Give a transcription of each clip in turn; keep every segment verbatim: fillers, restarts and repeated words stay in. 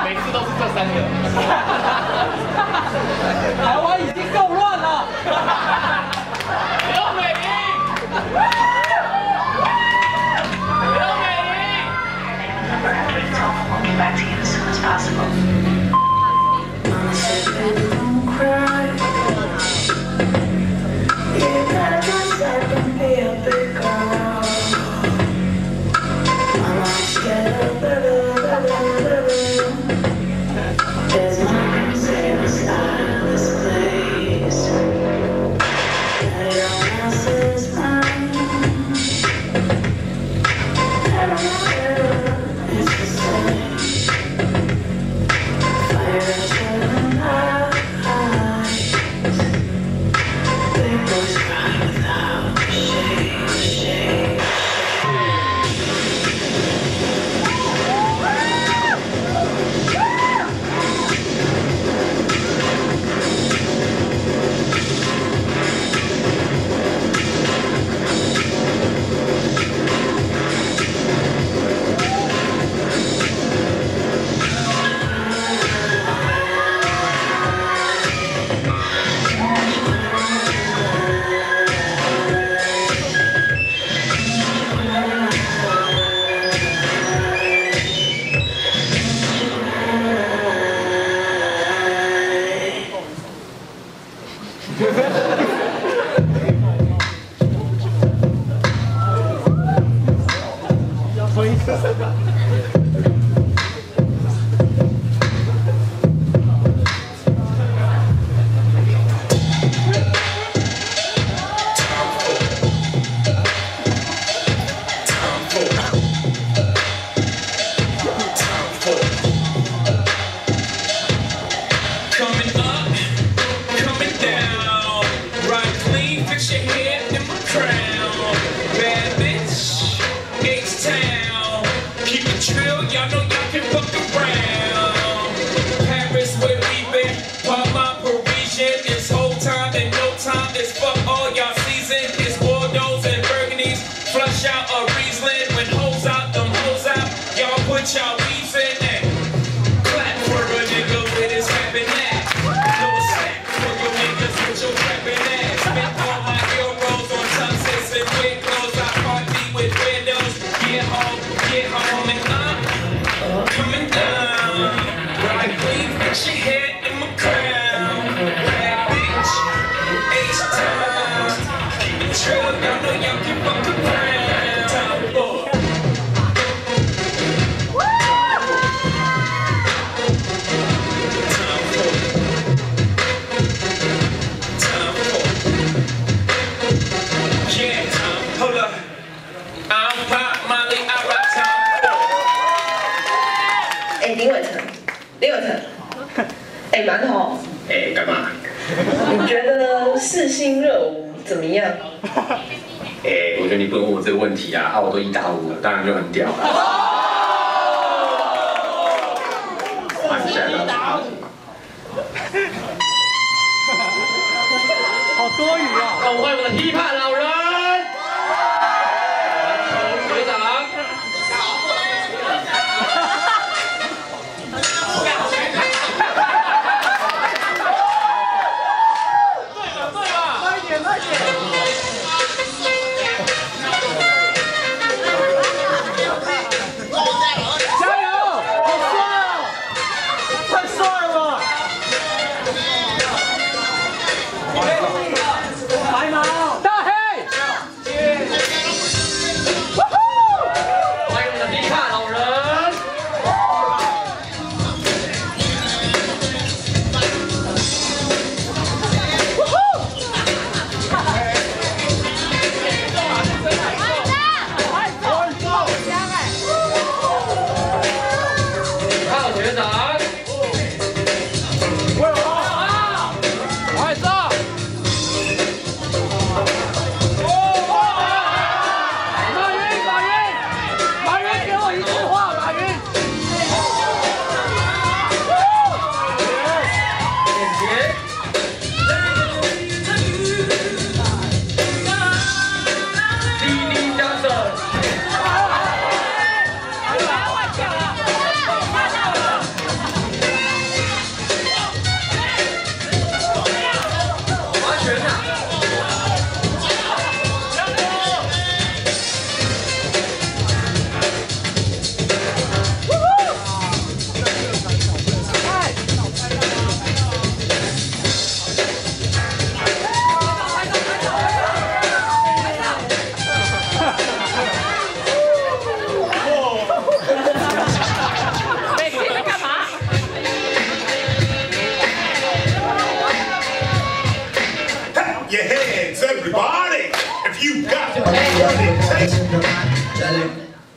每次都是这三个。 台湾已经够乱了。 刘美玲，刘美玲。 I'll be back to you as soon as possible. Mama said, baby, don't cry. You gotta dress up and be a big girl. Mama, I'm scared of baby, baby, baby. There's nothing safe inside this place. Everyone else is mine. I don't care, it's the same. Fire in my eyes. Big boys cry without shame, shame. 当然就很屌了。换下来了。 好多余啊！ 让我们欢迎我们的批判老人，环球学长。 慢一点，慢一点。 大黑，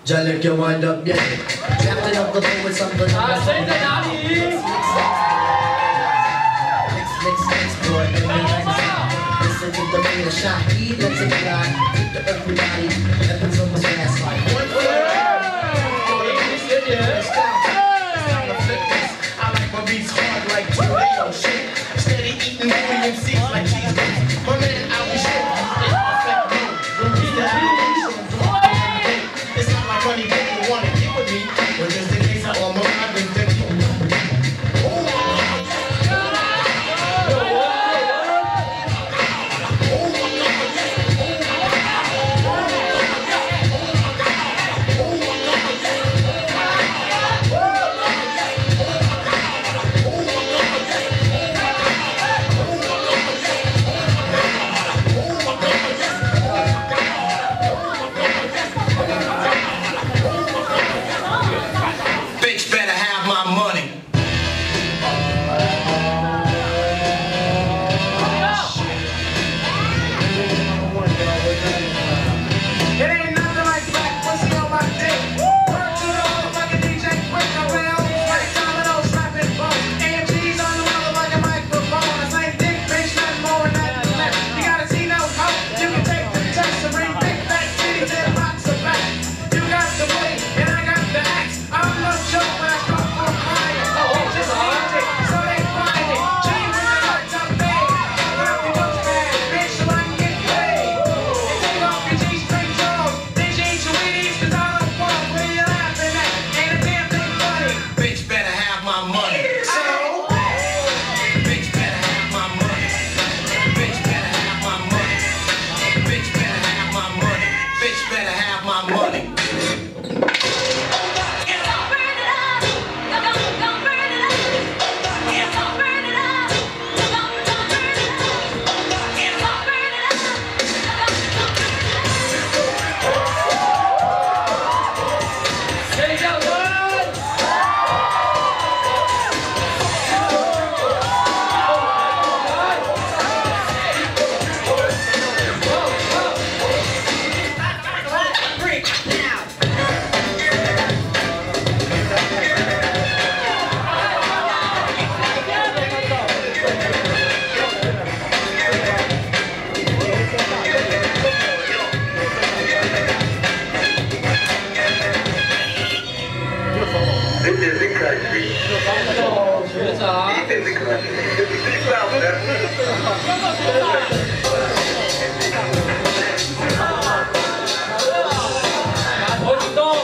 Jalik your wind up, yeah. Captain of the boat with something. 啊，谁在哪里？ Next, next, next, boy. Listen to the real shot. He lets it fly. Hit the everybody. Weapons on my ass like one. I like my beats hard like tornado shit. Steady eating million seats like cheese. My man, I was shit. It's not like money people wanna get with me, but just in case I all my mind been thinking. Bitch better have my money. It ain't nothing like black pussy on my dick. Word to the motherfucking D J Quick. I play all these like dominoes, slapping bones. A M Gs on the motherfucking microphone. I say dick, bitch, nothing more than that. Less. You gotta see no hope. You can take the test and bring big fat titties and lots of back. You got the blade and I got the axe. I'm no joke when I come for crying. Oh, just easy, so they find it. Jeans with the lights up big. Love me most bad, bitch, so I can get paid. And take off your G-string drawers. Then you eat your Wheaties, cause I don't fuck. What are you laughing at? Ain't a damn thing funny. Bitch better have my money. So, bitch better have my money. Bitch better have my money. Bitch better have my money. Bitch better have my money. 谁叫人？ This is the country. 学长， This is the country. This is the South. 打头运动。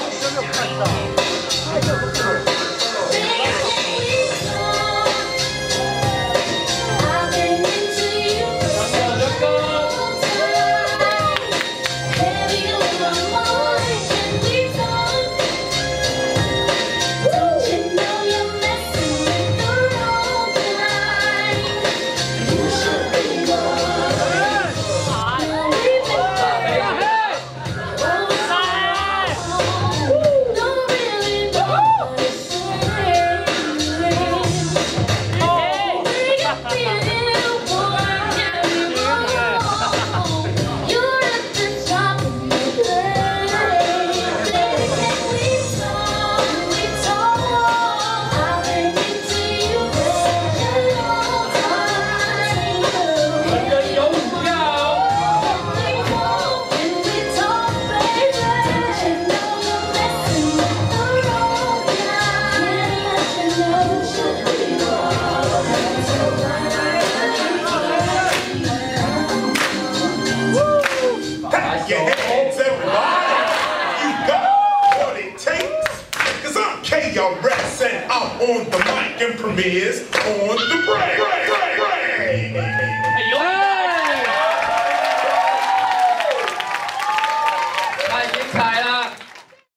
Your hands, everybody. You got what it takes. Cause I'm K R S and I'm on the mic and premieres on the break.